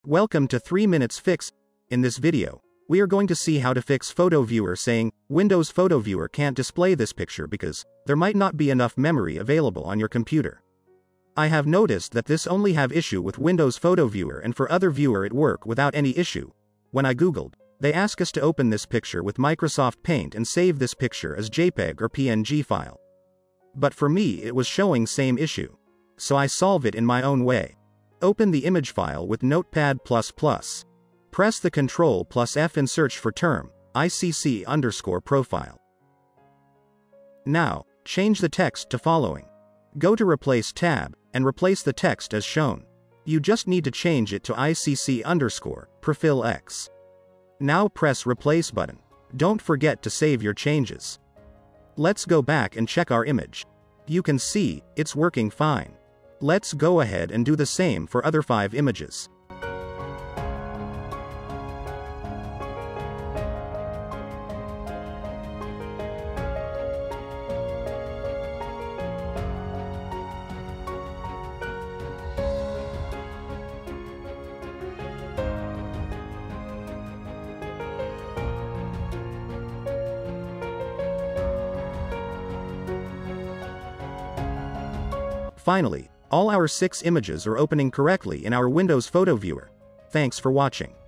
Welcome to 3 Minutes Fix. In this video, we are going to see how to fix Photo Viewer saying, Windows Photo Viewer can't display this picture because there might not be enough memory available on your computer. I have noticed that this only have issue with Windows Photo Viewer, and for other viewer it work without any issue. When I googled, they ask us to open this picture with Microsoft Paint and save this picture as JPEG or PNG file. But for me it was showing same issue. So I solve it in my own way. Open the image file with Notepad++. Press the Ctrl+F and search for term, ICC_profile. Now, change the text to following. Go to Replace tab, and replace the text as shown. You just need to change it to ICC_Profile X. Now press Replace button. Don't forget to save your changes. Let's go back and check our image. You can see, it's working fine. Let's go ahead and do the same for other 5 images. Finally, all our 6 images are opening correctly in our Windows Photo Viewer. Thanks for watching.